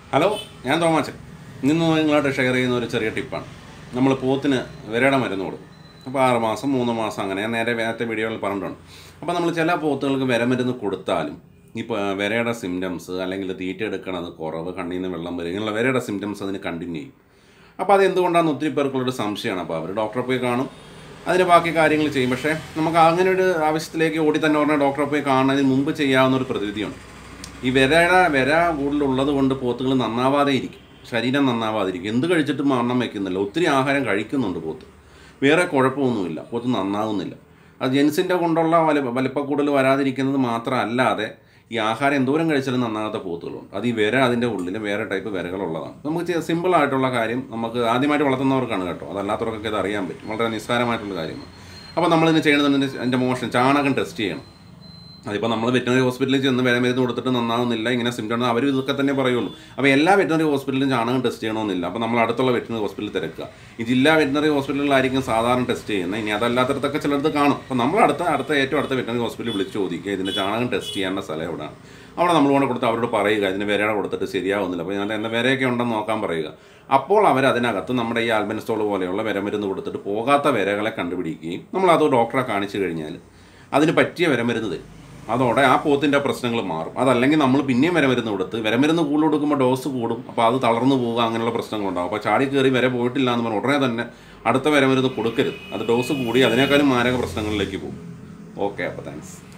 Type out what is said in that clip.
Hello, ഞാൻ തോമാച്ചൻ. ഇന്ന് നിങ്ങളായിട്ട് ഷെയർ ചെയ്യുന്ന ഒരു ചെറിയ ടിപ്പാണ്. നമ്മൾ പോത്തിന് വിരയുടെ മരുന്ന് കൊടുക്കും. അപ്പോൾ 6 മാസം 3 മാസം അങ്ങനെ ഞാൻ നേരത്തെ വീഡിയോയിൽ പറഞ്ഞിട്ടുണ്ട്. അപ്പോൾ നമ്മൾ ചില പോത്തുകൾക്ക് വിരമരുന്ന് കൊടുത്താലും ഇപ്പോൾ വിരയുടെ സിംറ്റംസ് അല്ലെങ്കിൽ തീറ്റ എടുക്കണത് കുറവ്, കണ്ണിൽ നിന്ന് വെള്ളം വരും, ഇങ്ങനെയുള്ള വിരയുടെ സിംറ്റംസ് അതിന് കണ്ടിന്യൂ ചെയ്യും. അപ്പോൾ അത് എന്തുകൊണ്ടാണെന്ന് ഒത്തിരി പേർക്കുള്ളൊരു സംശയമാണ്. അപ്പോൾ അവർ ഡോക്ടറെ പോയി കാണും, അതിന് ബാക്കി കാര്യങ്ങൾ ചെയ്യും. പക്ഷേ നമുക്ക് അങ്ങനെ ഒരു ആവശ്യത്തിലേക്ക് ഓടി തന്നെ പറഞ്ഞാൽ ഡോക്ടറെ പോയി കാണുന്നതിന് മുമ്പ് ചെയ്യാവുന്നൊരു പ്രതിവിധിയുണ്ട്. ഈ വിര കൂടുതലുള്ളത് കൊണ്ട് പോത്തുകൾ നന്നാവാതെ ഇരിക്കും, ശരീരം നന്നാവാതിരിക്കും. എന്ത് കഴിച്ചിട്ടും വണ്ണം വയ്ക്കുന്നില്ല. ഒത്തിരി ആഹാരം കഴിക്കുന്നുണ്ട് പോത്ത്, വേറെ കുഴപ്പമൊന്നുമില്ല, പോത്ത് നന്നാവുന്നില്ല. അത് ജെൻസിൻ്റെ കൊണ്ടുള്ള വലിപ്പക്കൂടുതൽ വരാതിരിക്കുന്നത് മാത്രമല്ലാതെ ഈ ആഹാരം എന്തോരം കഴിച്ചാലും നന്നാകാത്ത പോത്തുകളുണ്ട്. അത് ഈ വിര അതിൻ്റെ ഉള്ളിൽ വേറെ ടൈപ്പ് വിരകളുള്ളതാണ്. നമുക്ക് സിമ്പിളായിട്ടുള്ള കാര്യം, നമുക്ക് ആദ്യമായിട്ട് വളർത്തുന്നവർക്കാണ് കേട്ടോ, അതല്ലാത്തവർക്കൊക്കെ ഇത് അറിയാൻ പറ്റും. വളരെ നിസ്സാരമായിട്ടുള്ള കാര്യമാണ്. അപ്പോൾ നമ്മളിതിന് ചെയ്യണമെന്ന് എൻ്റെ മോഷൻ ചാണകം ടെസ്റ്റ് ചെയ്യണം. അതിപ്പോൾ നമ്മൾ വെറ്റിനറി ഹോസ്പിറ്റലിൽ ചെന്ന് വിരമരുന്ന് കൊടുത്തിട്ട് നന്നാവുന്നില്ല, ഇങ്ങനെ സിംറ്റം അവർ ഇതൊക്കെ തന്നെ പറയുള്ളൂ. അപ്പോൾ എല്ലാ വെറ്റിനറി ഹോസ്പിറ്റലിലും ചാണകം ടെസ്റ്റ് ചെയ്യണമെന്നില്ല. അപ്പോൾ നമ്മൾ അടുത്തുള്ള വെറ്റിനറി ഹോസ്പിറ്റലിൽ തിരക്കുക. ഈ ജില്ലാ വെറ്റിനറി ഹോസ്പിറ്റലുകളായിരിക്കും സാധാരണ ടെസ്റ്റ് ചെയ്യുന്നത്. ഇനി അതല്ലാത്തടത്തൊക്കെ ചിലടത്ത് കാണും. അപ്പോൾ നമ്മൾ ഏറ്റവും അടുത്ത വെറ്റിനറി ഹോസ്പിറ്റലിൽ വിളിച്ച് ചോദിക്കുക, ഇതിൻ്റെ ചാണകം ടെസ്റ്റ് ചെയ്യേണ്ട സ്ഥലം എവിടെയാണ്. അവിടെ നമ്മൾ കൊണ്ട് കൊടുത്ത് അവരോട് പറയുക, ഇതിന് വിരയുടെ കൊടുത്തിട്ട് ശരിയാവുന്നില്ല, അപ്പോൾ ഞാൻ എൻ്റെ വിരയൊക്കെ ഉണ്ടെന്ന് നോക്കാൻ പറയുക. അപ്പോൾ അവർ അതിനകത്ത് നമ്മുടെ ഈ ആൽബൻസ്റ്റോൾ പോലെയുള്ള വിരമരുന്ന് കൊടുത്തിട്ട് പോകാത്ത വിരകളെ കണ്ടുപിടിക്കുകയും നമ്മളത് ഡോക്ടറെ കാണിച്ചു കഴിഞ്ഞാൽ അതിന് പറ്റിയ വിരമരുന്ന് തരും. അതോടെ ആ പോത്തിൻ്റെ പ്രശ്നങ്ങൾ മാറും. അതല്ലെങ്കിൽ നമ്മൾ പിന്നെയും വിരമരുന്ന് കൊടുത്ത് വിരമരുന്ന് കൂടുതൽ കൊടുക്കുമ്പോൾ ഡോസ് കൂടും. അപ്പോൾ അത് തളർന്നു പോകുക, അങ്ങനെയുള്ള പ്രശ്നങ്ങളുണ്ടാകും. അപ്പോൾ ചാടി കയറി വിര പോയിട്ടില്ല എന്ന് പറഞ്ഞാൽ ഉടനെ തന്നെ അടുത്ത വിരമരുന്ന് കൊടുക്കരുത്. അത് ഡോസ് കൂടി അതിനേക്കാളും മാരക പ്രശ്നങ്ങളിലേക്ക് പോകും. ഓക്കെ, അപ്പോൾ താങ്ക്സ്.